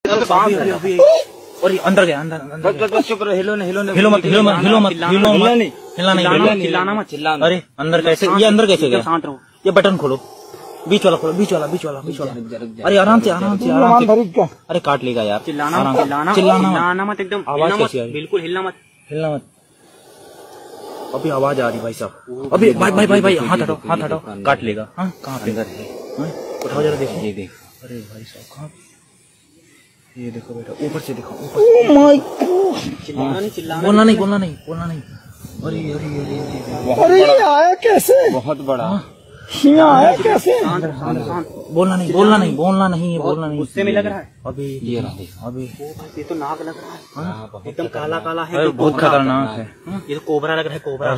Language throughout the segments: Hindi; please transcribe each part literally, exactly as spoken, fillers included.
और ये अंदर गया, अंदर अंदर। चुप रहो, हिलो नहीं, हिलो नहीं, हिलो मत, हिलो मत, हिलो मत, हिलो मत, नहीं, हिलना नहीं, चिल्लाना मत, चिल्लाना। अरे अंदर कैसे, ये अंदर कैसे गया? ये बटन खोलो, बीच वाला खोलो, बीच वाला, बीच वाला, बीच वाला। अरे आराम से, आराम से, आराम से। अरे काट लेगा यार। चिल्लाना, चिल्लाना, चिल्लाना मत, एकदम आवाज कैसी आ रही? बिल्कुल हिलना मत, हिलना मत। अभी आवाज आ रही भाई साहब। अभी भाई भाई भाई भाई हाथ हटाओ, हाथ हटाओ, काट लेगा। हाँ कहाँ पे? उठाओ जरा देखो। ये देख। अरे भाई साहब कहाँ? ये देखो बेटा, ऊपर से देखो, ऊपर। Oh my God. चिल्लाना नहीं, चिल्लाना, बोलना नहीं, बोलना नहीं, बोलना नहीं। अरे अरे अरे अरे ये आया कैसे? बहुत बड़ा यहाँ आया कैसे? बोलना नहीं, बोलना नहीं, बोलना नहीं है, बोलना नहीं। गुस्से में लग रहा है अभी ये अभी ये तो नाग लग रहा है, एकदम काला काला है, अरे बहुत खतरनाक है। ये तो कोबरा लग रहा है, कोबरा।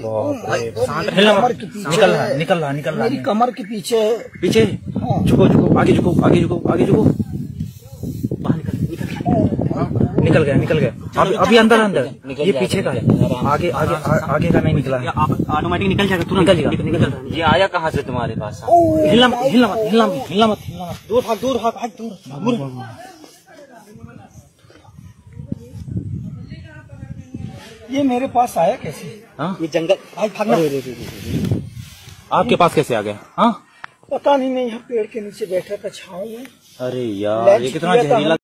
निकल रहा है, निकल रहा है, निकल रहा मेरी है। कमर के पीछे पीछे झुको, झुको, आगे झुको, आगे झुको, आगे झुको। बाहर निकल, निकल गया, निकल गया, निकल गया। अभी अभी अंदर अंदर, ये पीछे का है, आगे आगे आगे का नहीं निकला है। ऑटोमेटिक निकल जाएगा, तुरंत निकल जाएगा, निकल जाएगा। ये आया कहाँ से तुम्हारे पास? हिलना मत, हिलना मत, हिलना मत, हिलना मत, हिलना मत। दूर भाग, दूर भाग, भाग दूर, दूर। ये मेरे पास आया कैसे? हाँ ये जंगल, भाग भागना। आपके पास कैसे आ गया? हाँ पता नहीं, नहीं यहाँ पेड़ के नीचे बैठा था छाँव में। अरे यार ये कितना जहरीला